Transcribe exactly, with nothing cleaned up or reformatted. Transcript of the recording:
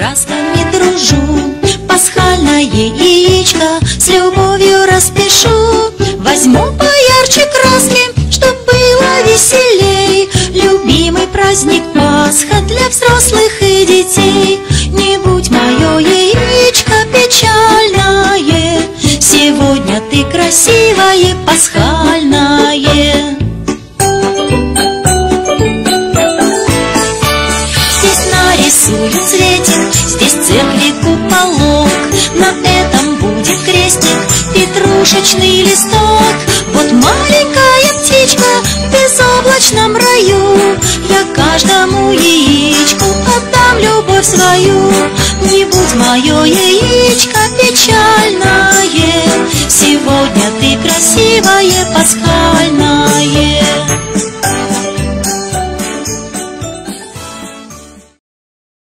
красками дружу, пасхальное яичко с любовью распишу. Возьму поярче краски, чтоб было веселей. Любимый праздник Пасха для взрослых и детей. Не будь мое яичко печальное, сегодня ты красивое, пасхальное. Здесь нарисую цветик, здесь церкви куполок, на этом будет крестик, петрушечный листок. Вот маленькая птичка в безоблачном раю, я каждому яичку отдам любовь свою. Не будь мое яичко печальное, сегодня ты красивое, пасхальное.